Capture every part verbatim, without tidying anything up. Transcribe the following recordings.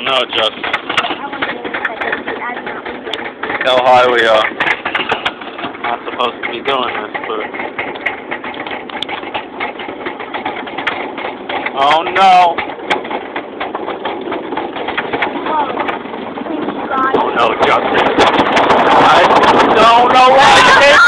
no, Justin. How high we are. Not supposed to be doing this, but... Oh no! Oh no, Justin. I don't know why you did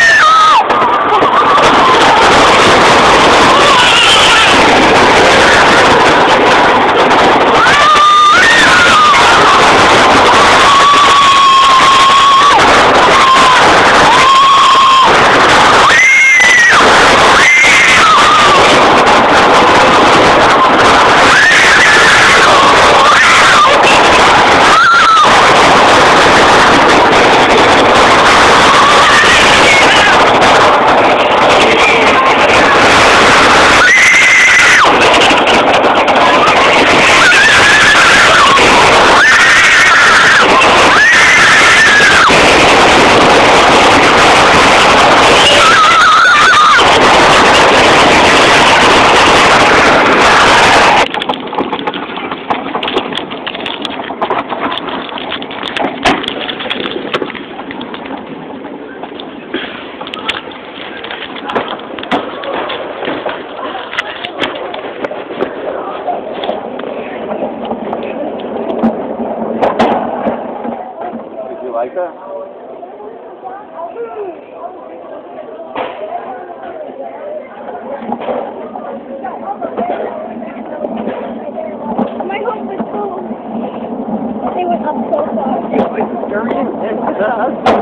like that? My home was full. They went up so far. It was very intense.